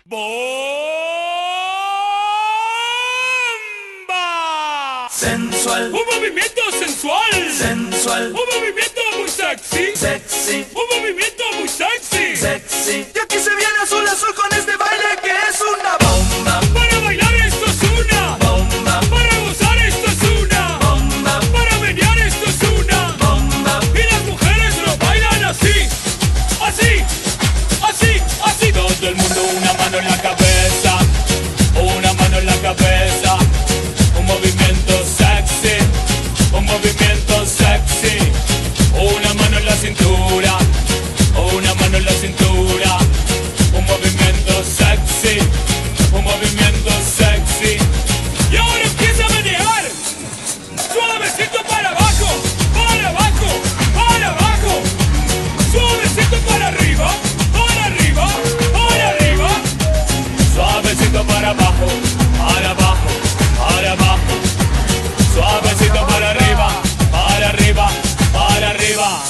¡Bomba! Sensual, Un movimiento sensual. sensual, Un movimiento muy sexy. sexy, Un movimiento muy sexy. sexy. Y aquí se viene azul azul con este baile que es una bomba, Para bailar esto es una. bomba, Para gozar esto es una. bomba, Para menear esto es una. bomba. Y las mujeres lo bailan así. Así. Así. Así. Todo el mundo una mano en la cabeza. Una mano en la cabeza. Un movimiento sexy. Un movimiento sexy. Una mano en la cintura. Una mano en la cintura. Un movimiento sexy. Un movimiento sexy. Y ahora empieza a menear. Suavecito para abajo. Para abajo. Para abajo. Suavecito para arriba. Para arriba. Para arriba. Suavecito para abajo. Para abajo. Para abajo. Suavecito para arriba. Para arriba. Para arriba.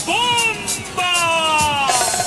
¡Bomba!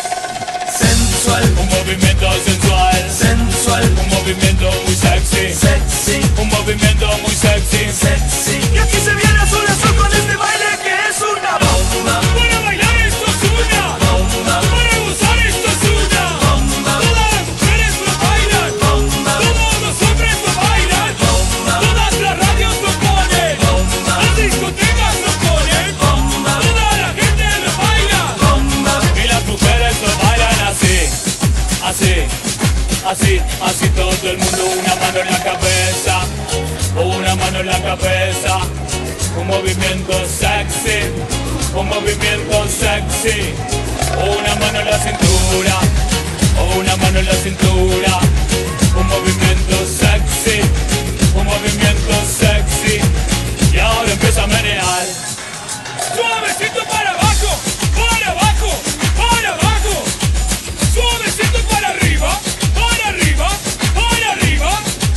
Sensual, Un movimiento sensual. sensual, Un movimiento muy sexy. sexy, Un movimiento muy sexy. sexy. Y aquí se viene azul azul con este baile que es una bomba, Para bailar esto es una. bomba, Para gozar esto es una. bomba, Todas las mujeres lo bailan. bomba, Todos los hombres lo bailan. bomba, Todas las radios lo ponen. bomba, Las discotecas lo ponen. bomba, Toda la gente lo baila. bomba. Y las mujeres lo bailan así. Así. Así. Así todo el mundo. Una mano en la cabeza. Una mano en la cabeza. Un movimiento sexy. Un movimiento sexy. Una mano en la cintura. Una mano en la cintura. Un movimiento sexy. Un movimiento sexy. Y ahora empieza a menear. Suavecito para abajo. Para abajo. Para abajo. Suavecito para arriba. Para arriba. Para arriba.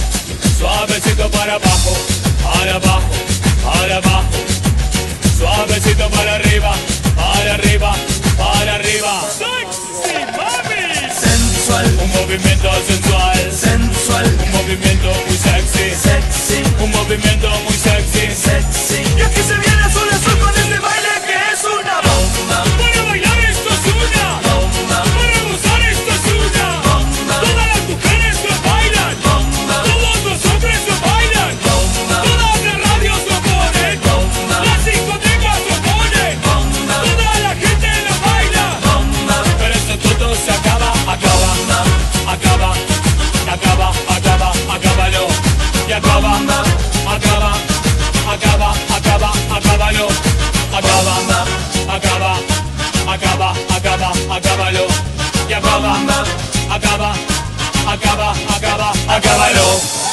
Suavecito para abajo. Para abajo. Para abajo. Suavecito para arriba. Para arriba. Para arriba. Sexy mami. Sensual, Un movimiento sensual. sensual, Un movimiento muy sexy. sexy, Un movimiento muy sexy. sexy. Y aquí se viene azul azul con este baile que es una bomba, Para bailar esto es una. bomba, Para gozar esto es una. bomba, Todas las mujeres lo bailan. bomba, Todos los hombres lo bailan. bomba, Todas las radios lo ponen. bomba, Las discotecas lo ponen. bomba, Toda la gente lo baila. bomba, Pero esto todo se acaba. Acaba. Acaba. Acaba. Acaba. Acábalo. Y acaba. Acaba. Acaba. Acaba. Acábalo. Acaba. Acaba. Acaba. Acaba. Acábalo. Y acaba. Acaba. Acaba. Acaba. Acábalo.